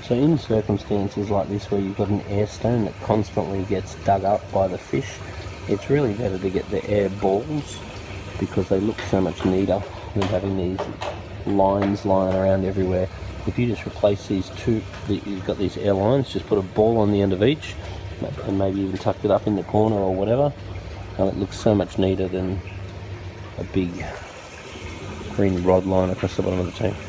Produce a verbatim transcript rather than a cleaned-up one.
So in circumstances like this where you've got an air stone that constantly gets dug up by the fish, it's really better to get the air balls because they look so much neater than having these lines lying around everywhere. If you just replace these two, you've got these air lines, just put a ball on the end of each and maybe even tucked it up in the corner or whatever, and it looks so much neater than a big green rod line across the bottom of the tank.